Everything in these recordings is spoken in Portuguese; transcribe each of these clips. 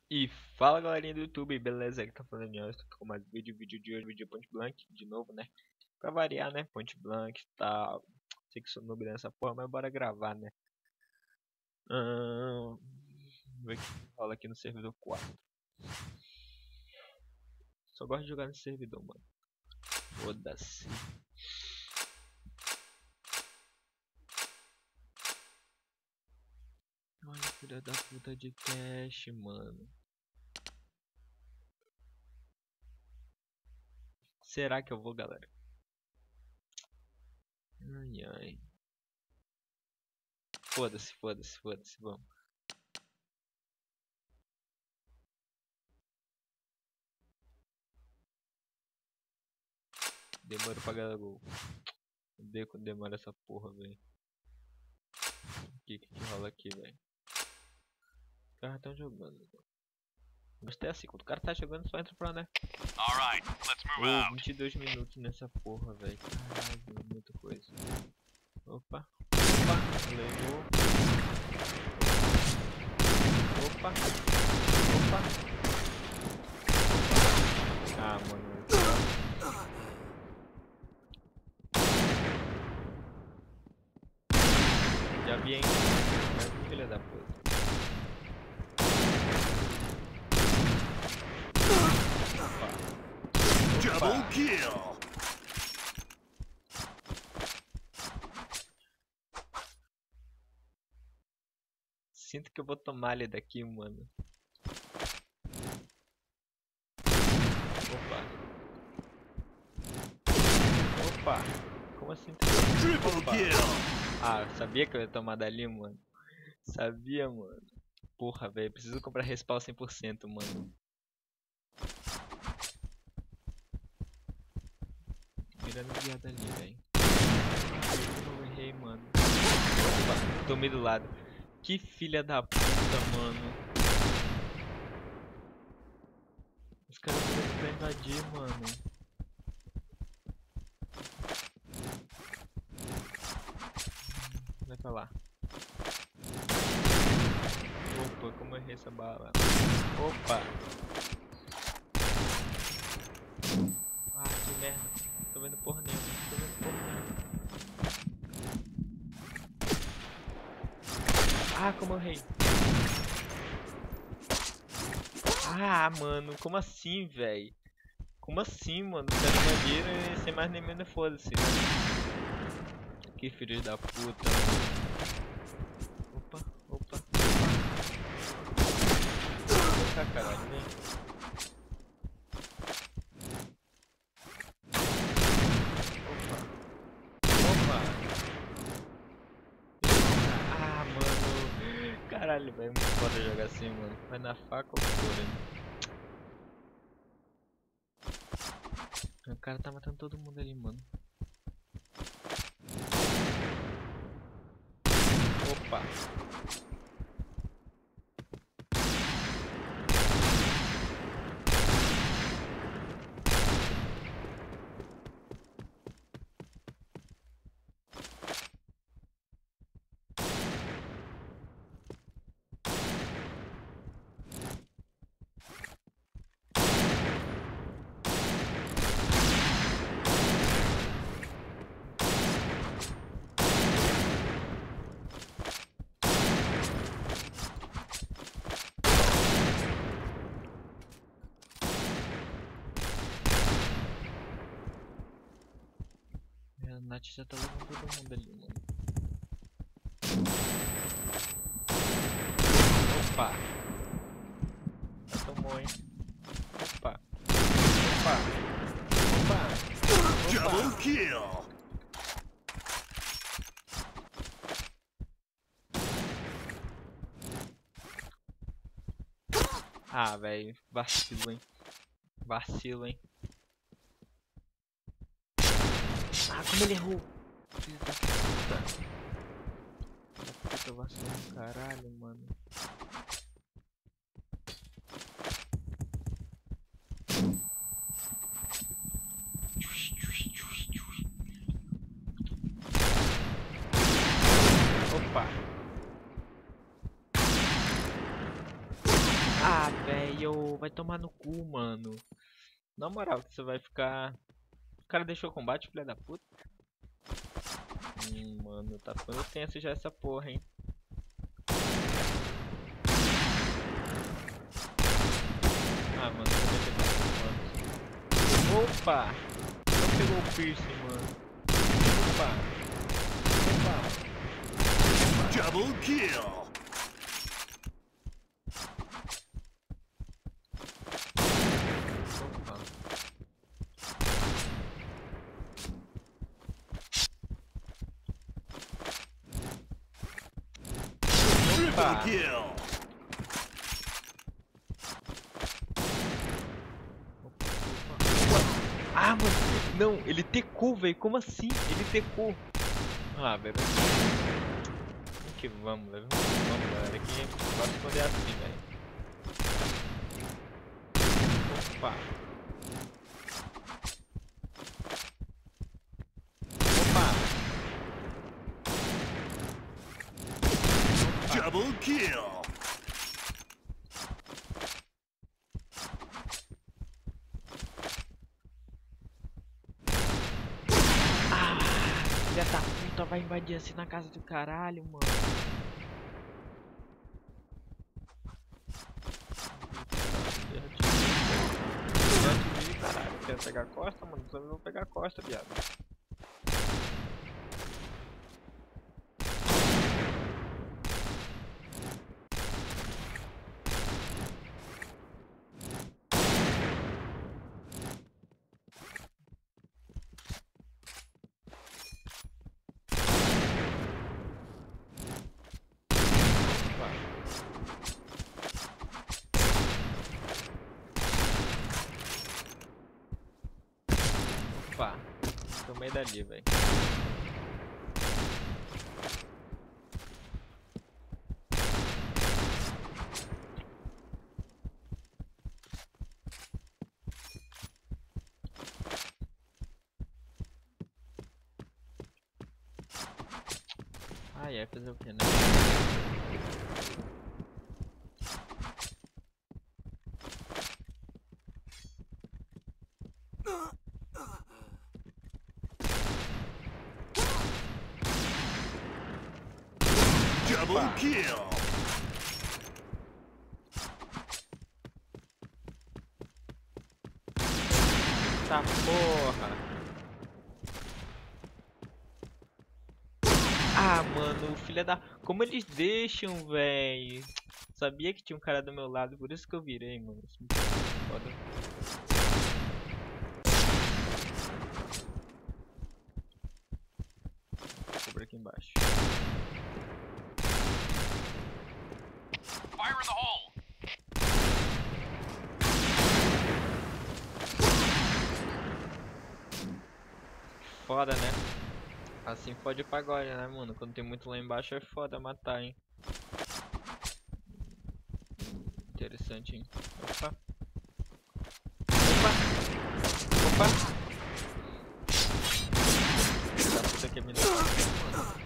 E fala galerinha do YouTube, beleza? Aqui tá falando eu estou com mais vídeo de hoje, vídeo Point Blank, de novo, né? Pra variar, né? Point Blank e tal. Sei que sou noob nessa porra, mas bora gravar, né? Vamos ver o que rola aqui no servidor 4. Só gosto de jogar nesse servidor, mano. Foda-se. Olha, filha da puta de cash, mano. Será que eu vou, galera? Ai, ai. Foda-se, vamos. Demora pra ganhar gol. Odeio quando demora essa porra, velho. O que rola aqui, velho? Os caras estão jogando. Gostei assim, quando o cara tá jogando só entra pra, né? Alright, let's move out. 22 minutos nessa porra, velho. Caralho, muita coisa. Opa, levou. Opa. Ah, mano. Já vi, hein? Mas filha da puta. Double kill. Sinto que eu vou tomar ele daqui, mano. Opa. Como assim? Triple kill. Ah, eu sabia que eu ia tomar dali, mano. Sabia, mano. Porra, velho. Preciso comprar respawn 100%, mano. Mirando o viado ali, velho. Eu errei, mano. Opa, tomei do lado. Que filha da puta, mano. Os caras estão pra invadir, mano. Vai pra lá. Opa, como eu errei essa bala. Opa. Ah, que merda. Tô vendo porra nenhuma. Ah, como eu errei. Ah, mano, como assim, velho? Como assim, mano? Os caras invadiram e sem mais nem menos, foda-se, né? Que filho da puta, mano. Opa. Opa, caralho, vem. Opa. Ah, mano. Caralho, velho, muito foda jogar assim, mano. Vai na faca ou foda? O cara tá matando todo mundo ali, mano. Opa. A Nath já tá levando todo mundo ali, mano. Opa! Já tomou, hein? Opa! Double kill. Ah, velho, vacilo, hein? Ah, como ele errou! Filho da puta! Puta vacilo do caralho, mano. Opa! Ah, velho, vai tomar no cu, mano. Na moral, que você vai ficar... O cara deixou o combate, filha da puta. Mano, tá ficando tenso já essa porra, hein. Ah, mano, também tem mais mano. Opa! Não pegou o piercing, mano. Opa! Opa! Double kill. Opa! Triple Opa! kill. Ah, mano! Não, ele tecou, velho. Como assim? Ele tecou. Ah, velho. Vamos que vamos, velho. Vamos, galera. Aqui vai esconder assim, velho. Opa! Opa! Double kill. Ah! Filha da puta vai invadir assim na casa do caralho, mano. Caralho, quer pegar a costa, mano? Só vou pegar a costa, viado. Opa, tomei dali, velho. Ai, fazer o que, né? Double kill. Tá porra! Ah, mano, filha da... Como eles deixam, véi? Sabia que tinha um cara do meu lado, por isso que eu virei, mano. Isso me foda. Vou por aqui embaixo. Fire in the hole. Foda, né? Assim fode o pagode, né, mano? Quando tem muito lá embaixo é foda matar, hein? Interessante, hein? Opa! Opa! Opa! Essa puta que me dá, mano.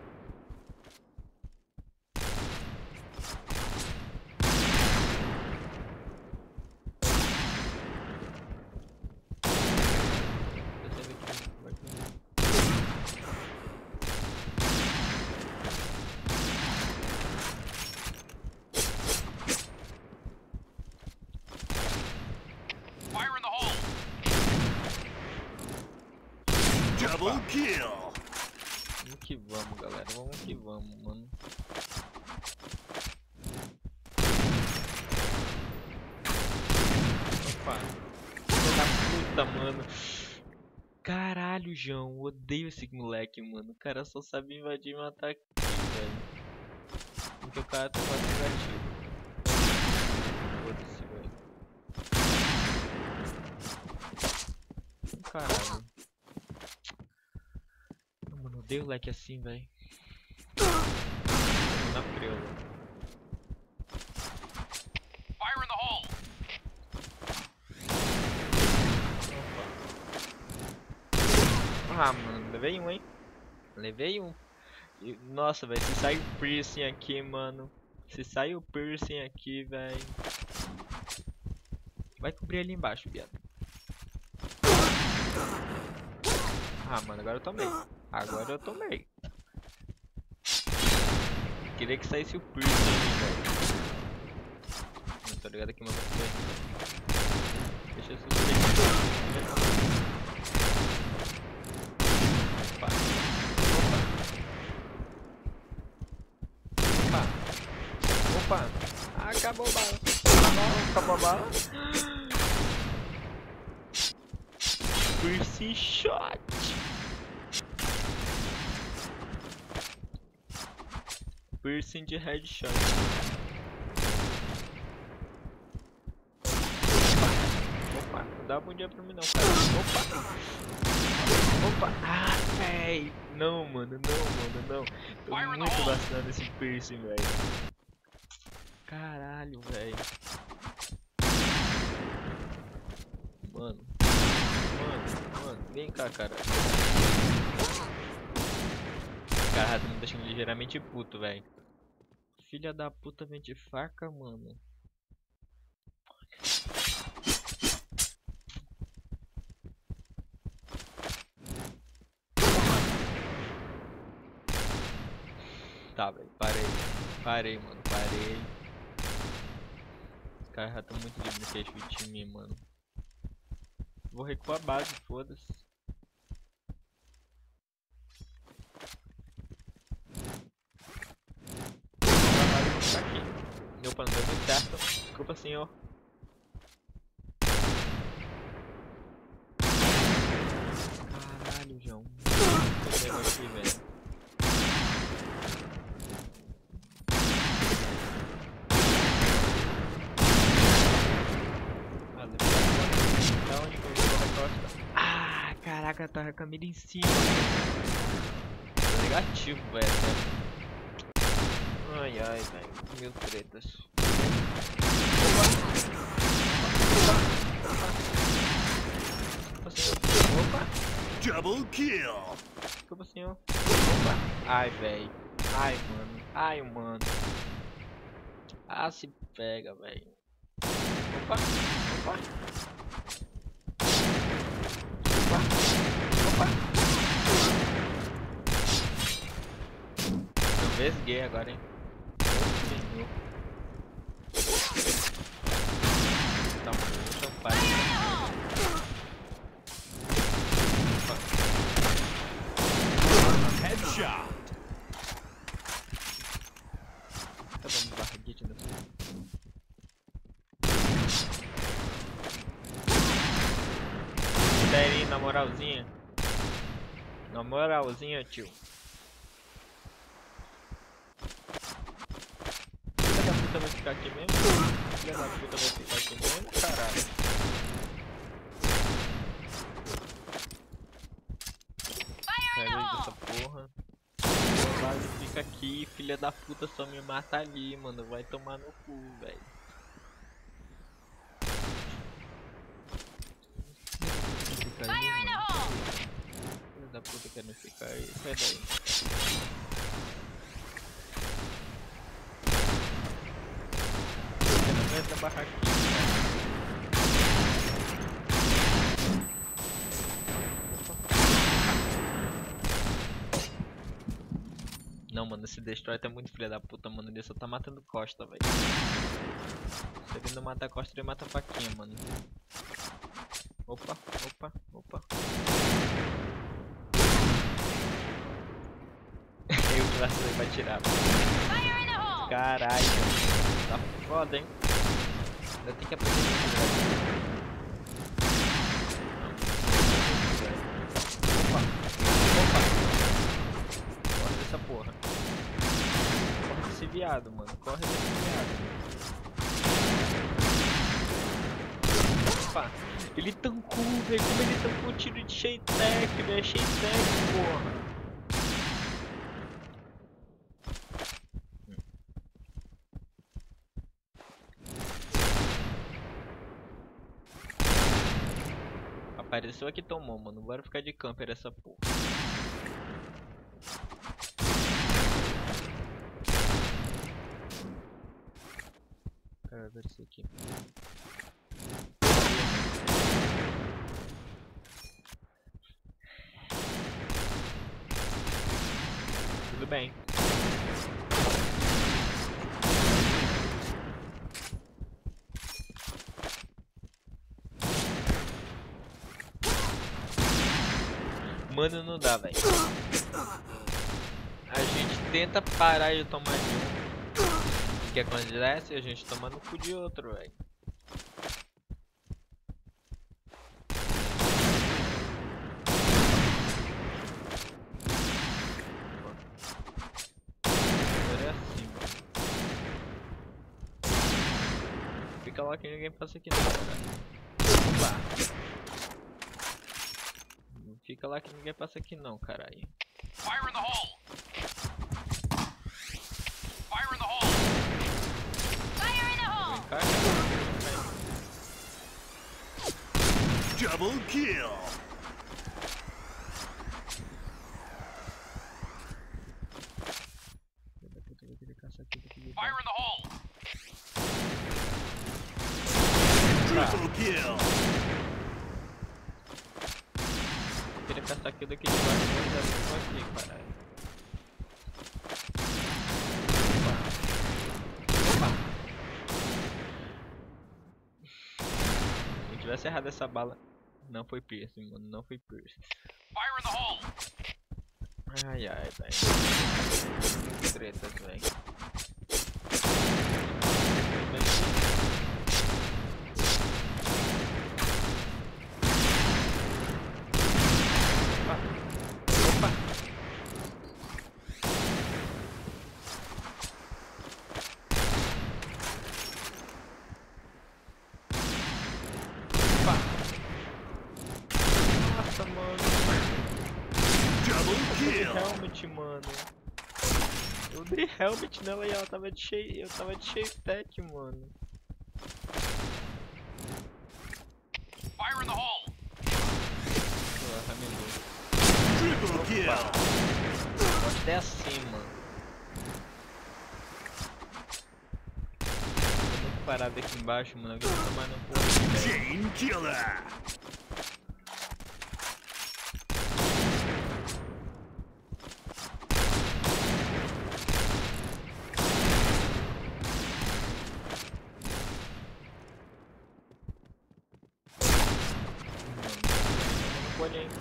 Descendo aqui, vai comigo. Fire in the hole. Double kill. Vamos que vamos, galera. Vamos que vamos, mano. Opa! Filha da puta, mano. Caralho, João. Odeio esse moleque, mano. O cara só sabe invadir e matar aqui, velho. Porque o cara tá quase negativo. Foda-se, velho. Caralho. Mano, odeio o leque assim, velho. Na preula. Fire in the hole. Ah, mano, levei um, hein? Levei um. Nossa, velho, se sai o piercing aqui, mano. Se sai o piercing aqui, velho. Vai cobrir ali embaixo, viado. Ah, mano, agora eu tomei. Agora eu tomei. Queria que saísse o piercing ali, velho. Não tô ligado aqui, mas eu vou. Deixa eu subir. Opa. Opa. Opa. Acabou a bala. Acabou a bala. Piercing shot. Piercing de headshot. Opa, não dá bom dia pra mim não, cara. Opa. Ah, véi. Não, mano, não. Tô muito vacinado nesse piercing, velho. Caralho, velho. Mano, vem cá, cara. Cara, tá me deixando ligeiramente puto, velho. Filha da puta vem de faca, mano. Tá, velho, parei, mano, parei. Os caras já tão muito de brinquedo em mim, mano. Vou recuar a base, foda-se. Aqui. Meu plano deu muito certo. Desculpa, senhor. Caralho, João. Tô pego aqui, velho. Da onde que eu vou na costa? Ah, caraca, tá com a mira em cima. Tô negativo, velho. Ai, velho. Mil tretas. Opa. Double kill. Desculpa, senhor. Opa. Ai, velho. Ai, mano. Ah, se pega, velho. Opa. Eu vesguei agora, hein. Senhor. Tá muito pai. Headshot. Tá dando barriguete nessa. Sério, na moralzinha. Na moralzinha, tio. Filha da puta vai ficar aqui mesmo? Filha da puta vai ficar aqui mesmo, caralho. Sério dessa porra. A base fica aqui, filha da puta só me mata ali, mano. Vai tomar no cu, velho. Filha da puta querendo ficar aí. Sai daí. Da barraquinha. Não, mano, esse Destroy tá muito filha da puta, mano. Ele só tá matando Costa, velho. Se ele não mata a Costa, ele mata a faquinha, mano. Opa. Eu que vacilei pra tirar, mano. Caralho. Tá foda, hein? Ainda tem que aprender a tirar. Corre dessa porra. Corre desse viado, mano. Corre desse viado. Opa. Ele tancou, velho. Como ele tancou o tiro de Sheitec, velho. Sheitec, porra. Apareceu aqui, tomou, mano. Bora ficar de camper essa porra. Cara, vai ser aqui. Tudo bem. Mano, não dá, velho. A gente tenta parar de tomar de um. O que acontece? A gente toma no cu de outro, velho. Agora é assim, mano. Fica lá que ninguém passa aqui não, caralho. Opa. Não fica lá que ninguém passa aqui não, caralho. Fire in the hole! Fire in the hole! Fire in the hole! Vem cá, cara. Double kill! Fire in the hole! Triple kill! Queria caçar aquilo daqui de baixo, mas já estou aqui, caralho. Opa. Se eu tivesse errado essa bala, não foi piercing, mano, não foi piercing. Fire in the hole! Ai, ai, velho. Tretas, velho. Opa. Nossa, mano. Double kill! Helmet, mano. Eu dei helmet nela e ela tava de cheio. Eu tava de cheio tech, mano. Fire in the hole! Porra, meu Triple kill! Pode até assim, mano. Tô muito parado aqui embaixo, mano. Alguém tá tomando um pouco, velho. Chain killer! Olha aí.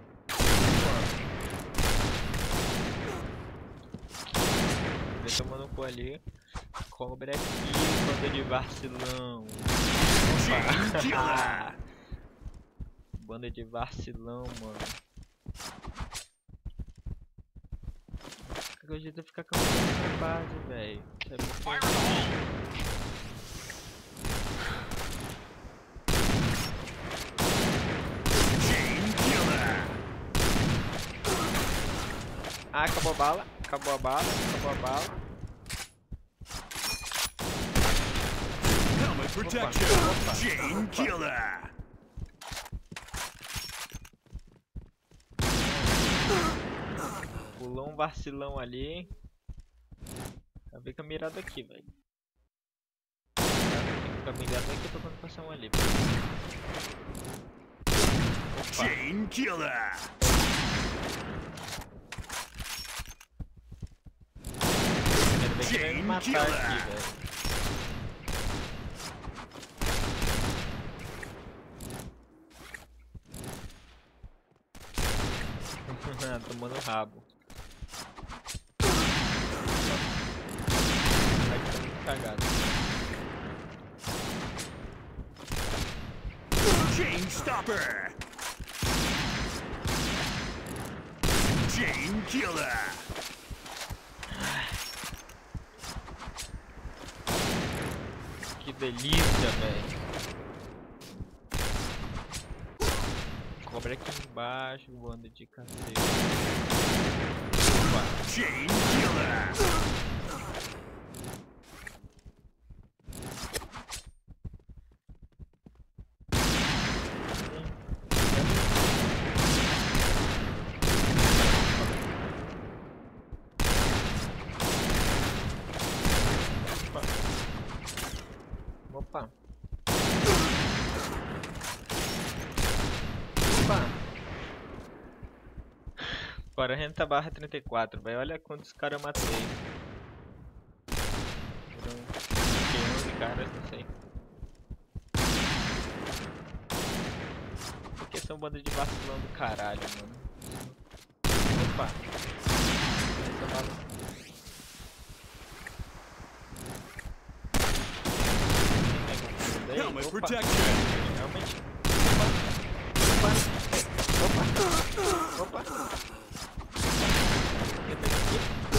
Ele tomando cu ali. Cobra aqui, banda de vacilão. Chain killer! Opa. Banda de vacilão, mano. Qualquer jeito eu ficar caminhando na base, velho. Fire in the hole! Chain killer! Ah, acabou a bala. Acabou a bala. Acabou a bala. Helmet protection! Opa. Chain killer! Pulou um vacilão ali. Tá bem com a mirada aqui, velho. Tem que ficar mirado aqui pra quando passar um ali. Opa. Chain killer! Quero ver que ele vai me matar aqui, velho. Tomando rabo. Vai ficar muito cagado. Chain stopper! Chain killer! Que delícia, velho. Cobra aqui embaixo, banda de cacete. Opa. Chain killer! Opa. Opa. 40/34, velho. Olha quantos caras eu matei. Foram 11 caras, não sei. Porque são banda de vacilão do caralho, mano. Opa. Essa bala. Helmet Opa. protection. Realmente. Opa. Opa. Opa. Entra aqui.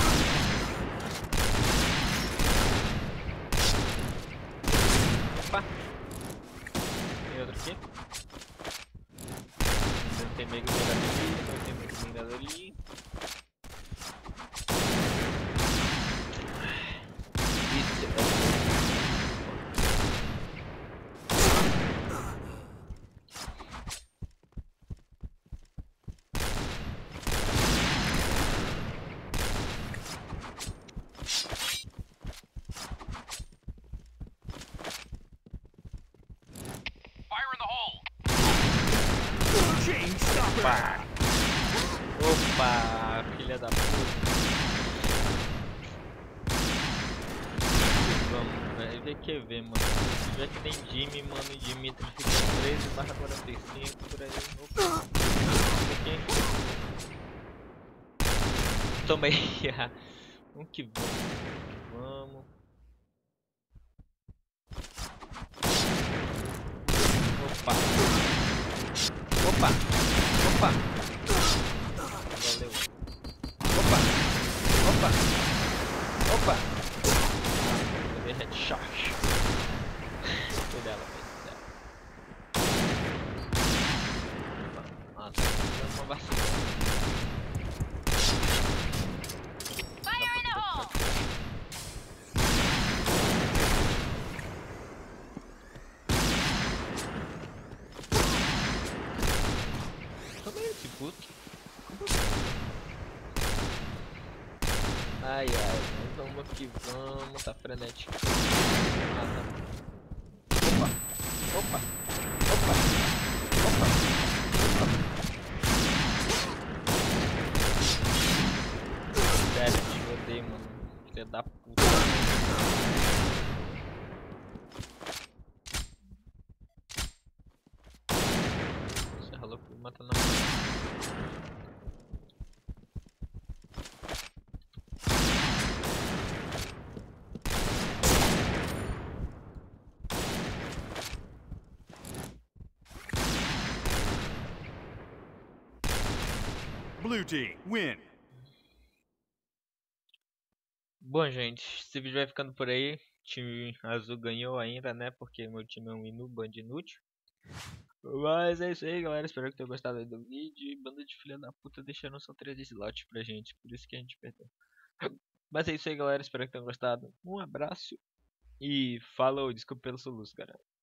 Opa. Tem outro aqui. Não tem meio que mirado ali. Não tem meio que mirado ali. Isso é. Fire in the hole! Chain stopper. Opa, filha da puta. Vamos, velho. VQV, mano. Se tiver que nem Jimmy, mano, e Dimitri fica 13/45 por aí. Opa. Aqui. Tomei. Vamos que vamos. Vamos. Opa. Opa. Opa. Valeu. Opa. Opa. Opa. Dei headshot. Foi dela, velho. Ah, tá. Dando uma vacina. Fire in the hole! Também esse puto. Ai ai, mas vamos que vamos, tá frenético. Ah, tá. Opa, opa, opa, opa, opa. Sério, te odeio, mano. Filha da puta. Você ralou por matar na mão. Blue team win. Bom, gente, esse vídeo vai ficando por aí. O time azul ganhou ainda, né? Porque meu time é um bando inútil. Mas é isso aí, galera. Espero que tenham gostado aí do vídeo. E banda de filha da puta deixando só 3 slots pra gente. Por isso que a gente perdeu. Mas é isso aí, galera. Espero que tenham gostado. Um abraço. E falou. Desculpa pelo soluço, cara.